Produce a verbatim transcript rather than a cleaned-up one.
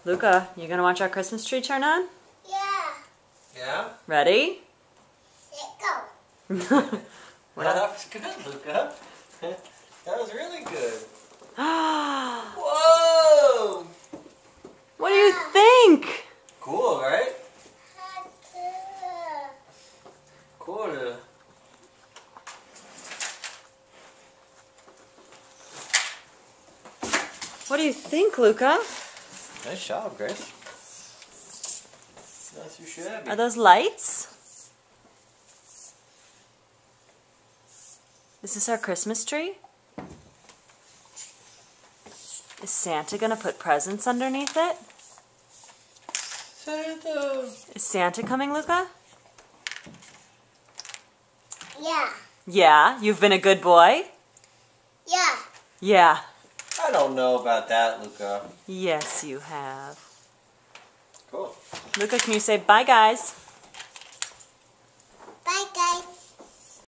Luca, you gonna watch our Christmas tree turn on? Yeah. Yeah? Ready? Let go. What That up? was good, Luca. That was really good. What Whoa! do you think? Cool, right? Cool. What do you think, Luca? Nice job, Grace. That's your shabby. Are those lights? Is this our Christmas tree? Is Santa gonna put presents underneath it? Santa. Is Santa coming, Luca? Yeah. Yeah, you've been a good boy? Yeah. Yeah. I don't know about that, Luca. Yes, you have. Cool. Luca, can you say bye, guys?